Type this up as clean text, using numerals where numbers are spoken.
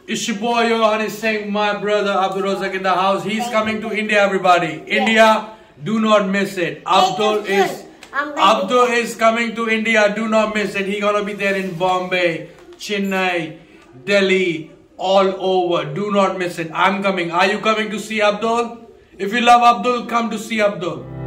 It's your boy, your honey Singh, my brother ABDU ROZIK in the house. He's coming to India, everybody. India, do not miss it. Abdul is coming to India. Do not miss it. He's gonna be there in Bombay, Chennai, Delhi, all over. Do not miss it. I'm coming. Are you coming to see Abdul? If you love Abdul, come to see Abdul.